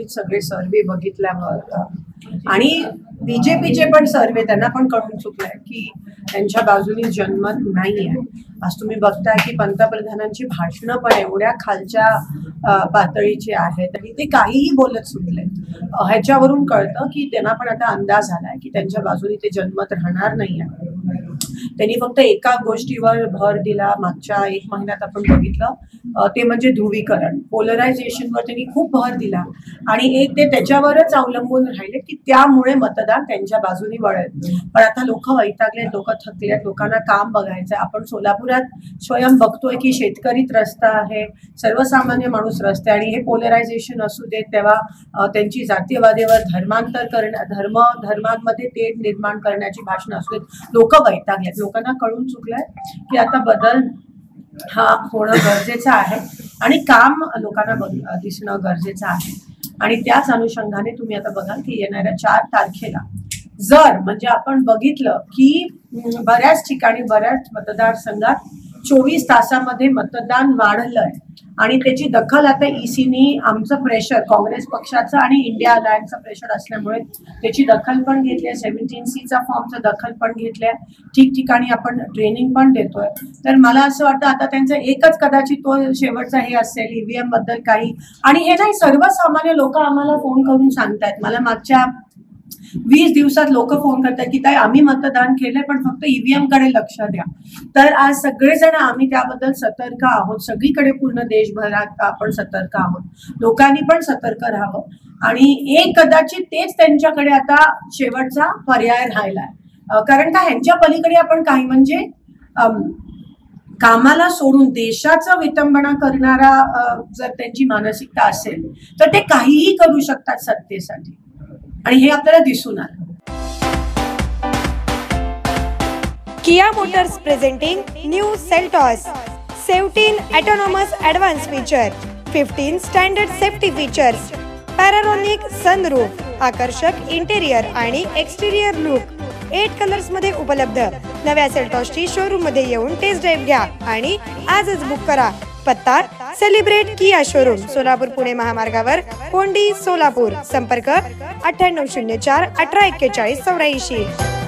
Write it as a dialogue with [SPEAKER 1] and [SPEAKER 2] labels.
[SPEAKER 1] कदाचित सगळे सर्वे बघितल्यावर आणि बीजेपीचे पण सर्वे त्यांना पण कळून चुकलंय की त्यांच्या बाजूनी जनमत नाही आहे. आज तुम्ही बघताय की पंतप्रधानांची भाषणं पण एवढ्या खालच्या पातळीची आहेत आणि ते काहीही बोलत सुटले. ह्याच्यावरून कळतं की त्यांना पण आता अंदाज आलाय की त्यांच्या बाजूनी ते जनमत राहणार नाही आहे. त्यांनी फक्त एका गोष्टीवर भर दिला मागच्या 1 महिन्यात आपण बघितलं, ते म्हणजे ध्रुवीकरण, पोलरायझेशनवर त्यांनी खूप भर दिला आणि ते त्याच्यावरच अवलंबून राहिले की त्यामुळे मतदान त्यांच्या बाजूनी वळेल. पण आता लोक वैतागलेत, लोक थकलेत, लोकांना काम बघायचंय. आपण सोलापुरात स्वयं बघतोय की शेतकरी त्रस्त आहे, सर्वसामान्य माणूस रस्ते आणि हे पोलरायझेशन असू देत तेव्हा त्यांची जातीयवादेवर धर्मांमध्ये तेढ निर्माण करण्याची भाषणं असू देत, लोक वैतागलेत. लोकांना कळून चुकलंय की आता बदल हा होणं गरजेचं आहे आणि काम लोकांना दिसणं गरजेचं आहे. आणि त्याच अनुषंगाने तुम्ही आता बघाल की येणाऱ्या 4 तारखेला जर म्हणजे आपण बघितलं की बऱ्याच ठिकाणी बऱ्याच मतदारसंघात 24 तासामध्ये मतदान वाढलंय आणि त्याची दखल आता ईसीनी आमचं प्रेशर, काँग्रेस पक्षाचं आणि इंडिया अलायन्सचं प्रेशर असल्यामुळे त्याची दखल पण घेतली आहे. 17C फॉर्मचं दखल पण घेतलंय. ठिकठिकाणी आपण ट्रेनिंग पण देतोय. तर मला असं वाटतं आता त्यांचं एकच कदाचित तो शेवटचा हे असेल ईव्हीएम बद्दल काही. आणि हे नाही, सर्वसामान्य लोक आम्हाला फोन करून सांगतायत. मला मागच्या 20 दिवसात लोक फोन करतात की ताई आम्ही मतदान केलंय पण फक्त ईव्हीएम कडे लक्ष द्या. तर आज सगळेजण आम्ही त्याबद्दल सतर्क आहोत. सगळीकडे पूर्ण देशभरात आपण सतर्क आहोत. लोकांनी पण सतर्क राहावं आणि कदाचित तेच त्यांच्याकडे आता शेवटचा पर्याय राहिलाय. कारण का ह्यांच्या पलीकडे आपण काही म्हणजे कामाला सोडून देशाचं विटंबना करणारा जर त्यांची मानसिकता असेल तर ते काहीही करू शकतात सत्तेसाठी आणि हे आपल्याला दिसून आलं.
[SPEAKER 2] Kia Motors presenting new Seltos 17 autonomous advance feature, 15 standard safety features, panoramic sunroof, आकर्षक इंटेरियर आणि एक्सटिरियर लुक 8 कलर्स मध्ये उपलब्ध. नव्या सेल्टॉसची शोरूम मध्ये येऊन टेस्ट ड्राइव्ह घ्या आणि आजच बुक करा. पत्ता celebrate Kia showroom, Solapur Pune महामार्गावर, कोंडी, सोलापूर. संपर्क 9804 1841 84.